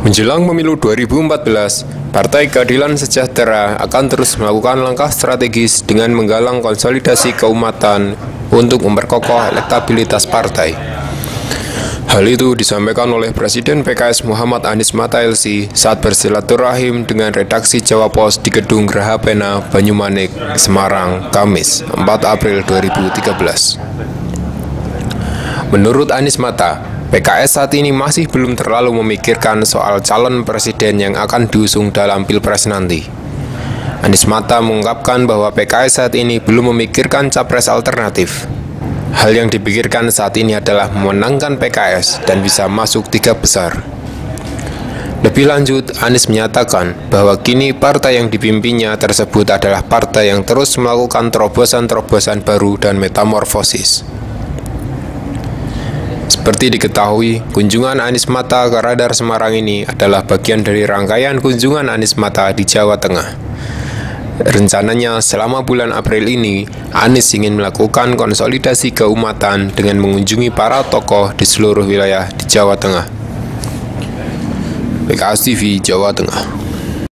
Menjelang pemilu 2014, Partai Keadilan Sejahtera akan terus melakukan langkah strategis dengan menggalang konsolidasi keumatan untuk memperkokoh elektabilitas partai. Hal itu disampaikan oleh Presiden PKS Muhammad Anies Mata LC saat bersilaturahim dengan redaksi Jawa Pos di Gedung Geraha Pena, Banyumanik, Semarang, Kamis, 4 April 2013. Menurut Anies Mata, PKS saat ini masih belum terlalu memikirkan soal calon presiden yang akan diusung dalam Pilpres nanti. Anies Mata mengungkapkan bahwa PKS saat ini belum memikirkan capres alternatif. Hal yang dipikirkan saat ini adalah memenangkan PKS dan bisa masuk 3 besar. Lebih lanjut, Anies menyatakan bahwa kini partai yang dipimpinnya tersebut adalah partai yang terus melakukan terobosan-terobosan baru dan metamorfosis. Seperti diketahui, kunjungan Anies Mata ke Radar Semarang ini adalah bagian dari rangkaian kunjungan Anies Mata di Jawa Tengah. Rencananya selama bulan April ini, Anies ingin melakukan konsolidasi keumatan dengan mengunjungi para tokoh di seluruh wilayah di Jawa Tengah. PKS TV Jawa Tengah.